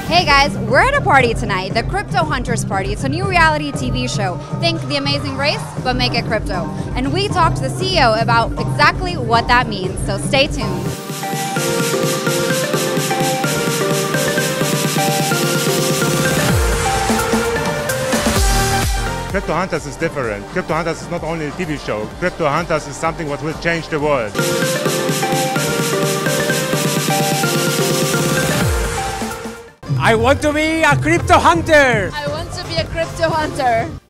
Hey guys, we're at a party tonight, the Crypto Hunters Party. It's a new reality TV show. Think The Amazing Race, but make it crypto. And we talked to the CEO about exactly what that means, so stay tuned. Crypto Hunters is different. Crypto Hunters is not only a TV show. Crypto Hunters is something what will change the world. I want to be a crypto hunter. I want to be a crypto hunter.